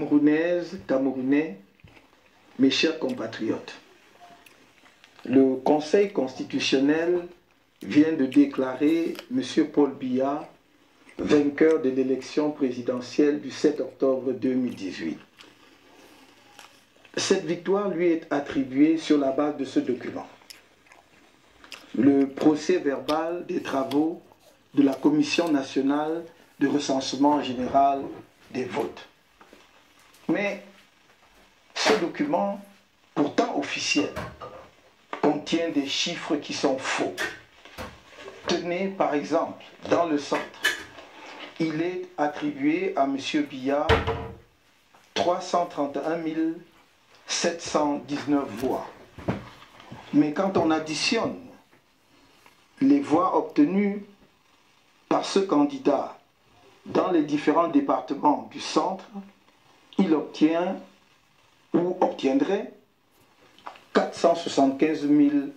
Camerounaises, Camerounais, mes chers compatriotes, le Conseil constitutionnel vient de déclarer M. Paul Biya vainqueur de l'élection présidentielle du 7 octobre 2018. Cette victoire lui est attribuée sur la base de ce document. Le procès verbal des travaux de la Commission nationale de recensement général des votes. Mais ce document, pourtant officiel, contient des chiffres qui sont faux. Tenez par exemple, dans le centre, il est attribué à M. Biya 331 719 voix. Mais quand on additionne les voix obtenues par ce candidat dans les différents départements du centre, il obtient ou obtiendrait 475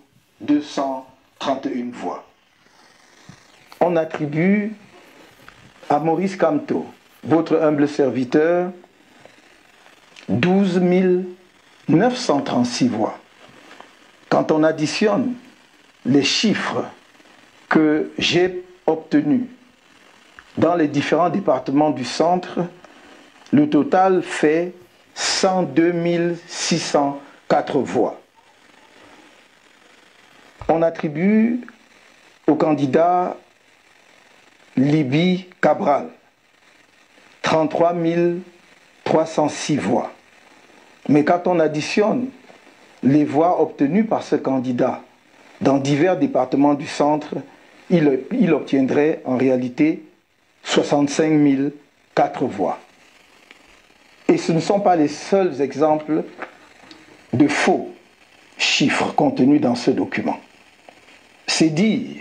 231 voix. On attribue à Maurice Kamto, votre humble serviteur, 12 936 voix. Quand on additionne les chiffres que j'ai obtenus dans les différents départements du centre, le total fait 102 604 voix. On attribue au candidat Libby Cabral 33 306 voix. Mais quand on additionne les voix obtenues par ce candidat dans divers départements du centre, il obtiendrait en réalité 65 004 voix. Et ce ne sont pas les seuls exemples de faux chiffres contenus dans ce document. C'est dire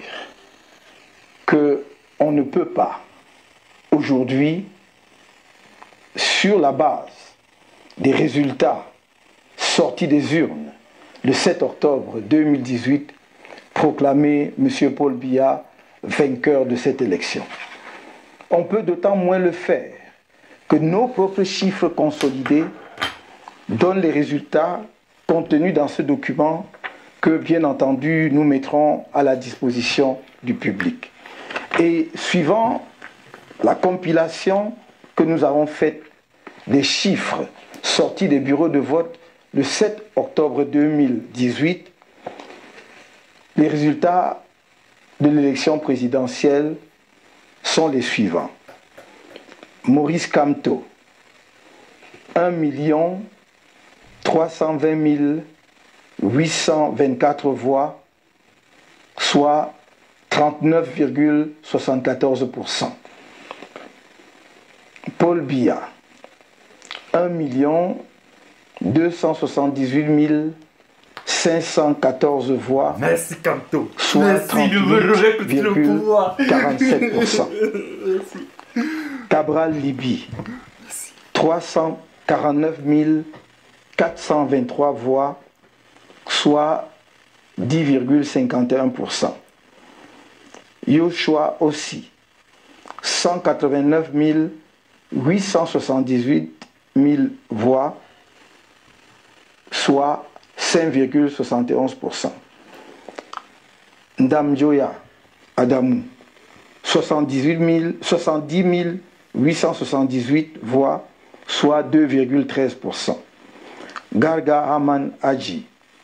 qu'on ne peut pas aujourd'hui, sur la base des résultats sortis des urnes le 7 octobre 2018, proclamer M. Paul Biya vainqueur de cette élection. On peut d'autant moins le faire que nos propres chiffres consolidés donnent les résultats contenus dans ce document que, bien entendu, nous mettrons à la disposition du public. Et suivant la compilation que nous avons faite des chiffres sortis des bureaux de vote le 7 octobre 2018, les résultats de l'élection présidentielle sont les suivants. Maurice Kamto, 1 320 824 voix, soit 39,74%. Paul Biya, 1 278 514 voix. Merci Kamto. Soit 38,47%. Cabral Libby, 349 423 voix, soit 10,51%. Yoshua aussi, 189 878 voix, soit 5,71%. Ndamjoya Adamou, 70 878 voix, soit 2,13%. Garga Haman Hadji,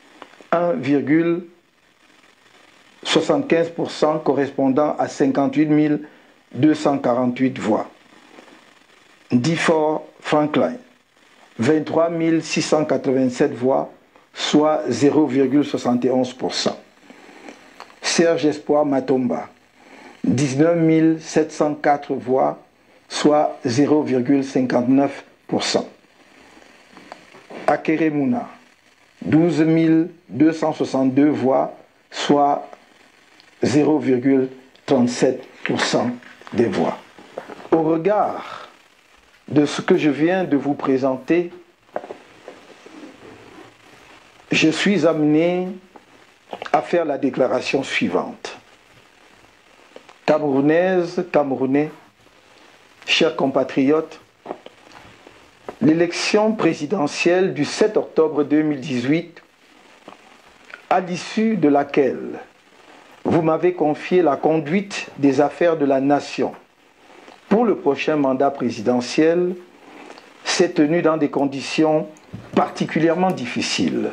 1,75% correspondant à 58 248 voix. Difor Franklin, 23 687 voix, soit 0,71%. Serge Espoir Matomba, 19 704 voix, soit 0,59%. Akeremouna, 12 262 voix, soit 0,37% des voix. Au regard de ce que je viens de vous présenter, je suis amené à faire la déclaration suivante. Camerounaises, Camerounais, chers compatriotes, l'élection présidentielle du 7 octobre 2018, à l'issue de laquelle vous m'avez confié la conduite des affaires de la nation pour le prochain mandat présidentiel, s'est tenue dans des conditions particulièrement difficiles.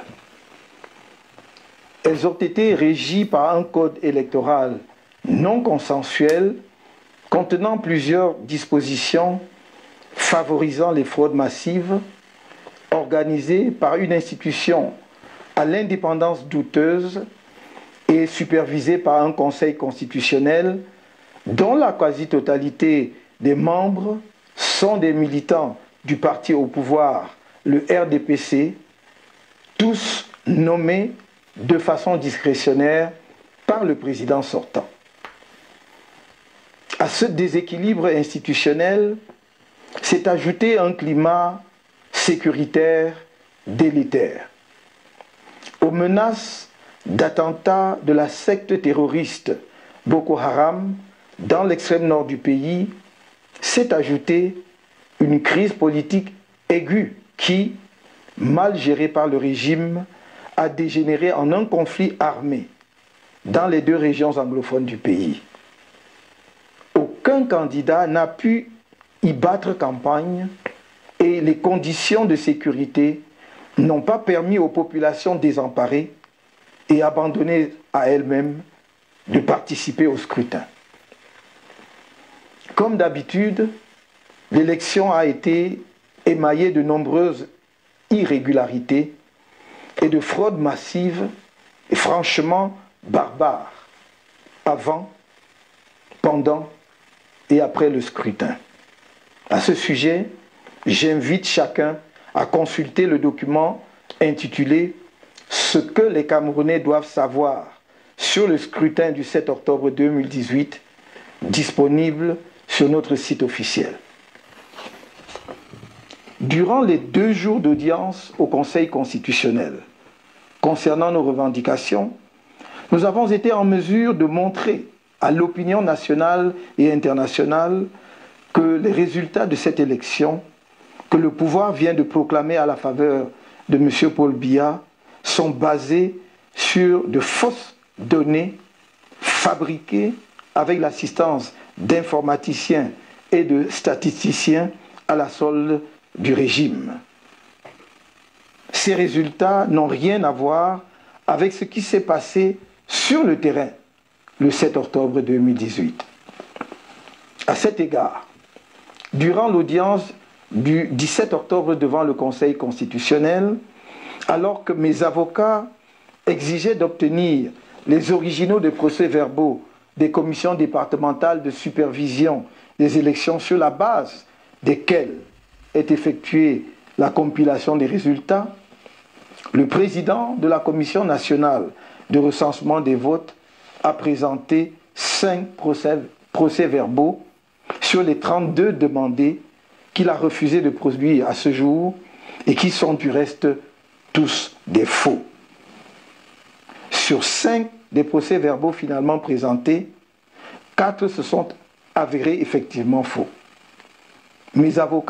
Elles ont été régies par un code électoral non consensuel contenant plusieurs dispositions favorisant les fraudes massives, organisées par une institution à l'indépendance douteuse et supervisée par un conseil constitutionnel dont la quasi-totalité des membres sont des militants du parti au pouvoir, le RDPC, tous nommés de façon discrétionnaire par le président sortant. À ce déséquilibre institutionnel s'est ajouté un climat sécuritaire délétère. Aux menaces d'attentats de la secte terroriste Boko Haram dans l'extrême nord du pays s'est ajoutée une crise politique aiguë qui, mal gérée par le régime, a dégénéré en un conflit armé dans les deux régions anglophones du pays. Aucun candidat n'a pu y battre campagne et les conditions de sécurité n'ont pas permis aux populations désemparées et abandonnées à elles-mêmes de participer au scrutin. Comme d'habitude, l'élection a été émaillée de nombreuses irrégularités et de fraudes massives et franchement barbares avant, pendant et après le scrutin. À ce sujet, j'invite chacun à consulter le document intitulé « Ce que les Camerounais doivent savoir sur le scrutin du 7 octobre 2018 » disponible sur notre site officiel. Durant les 2 jours d'audience au Conseil constitutionnel, concernant nos revendications, nous avons été en mesure de montrer à l'opinion nationale et internationale que les résultats de cette élection, que le pouvoir vient de proclamer à la faveur de M. Paul Biya, sont basés sur de fausses données fabriquées avec l'assistance d'informaticiens et de statisticiens à la solde du régime. Ces résultats n'ont rien à voir avec ce qui s'est passé sur le terrain le 7 octobre 2018. À cet égard, durant l'audience du 17 octobre devant le Conseil constitutionnel, alors que mes avocats exigeaient d'obtenir les originaux des procès-verbaux des commissions départementales de supervision des élections sur la base desquelles est effectuée la compilation des résultats, le président de la Commission nationale de recensement des votes a présenté 5 procès-verbaux sur les 32 demandés qu'il a refusé de produire à ce jour et qui sont du reste tous des faux. Sur 5 des procès-verbaux finalement présentés, 4 se sont avérés effectivement faux. Mes avocats